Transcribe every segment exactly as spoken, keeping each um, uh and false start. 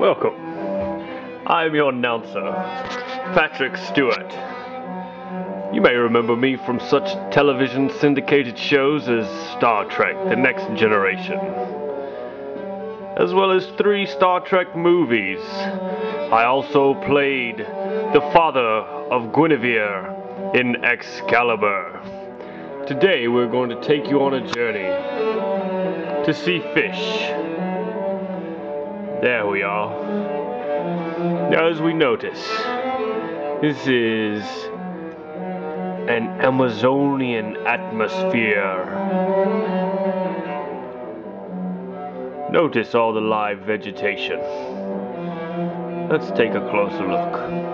Welcome. I'm your announcer, Patrick Stewart. You may remember me from such television syndicated shows as Star Trek: The Next Generation, as well as three Star Trek movies. I also played the father of Guinevere in Excalibur. Today we're going to take you on a journey to see fish. There we are. Now, as we notice, this is an Amazonian atmosphere. Notice all the live vegetation. Let's take a closer look.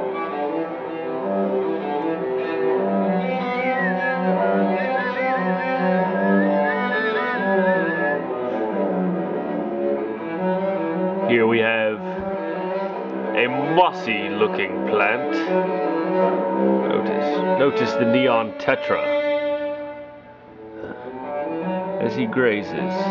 Here we have a mossy looking plant. Notice, notice the neon tetra as he grazes.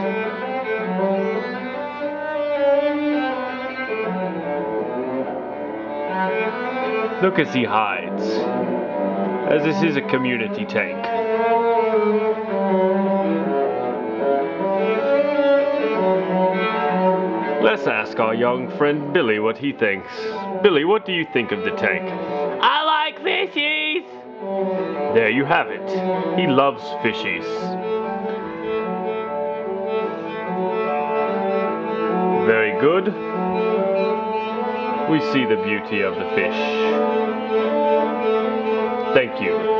Look as he hides, as this is a community tank. Let's ask our young friend Billy what he thinks. Billy, what do you think of the tank? I like fishies! There you have it. He loves fishies. Very good. We see the beauty of the fish. Thank you.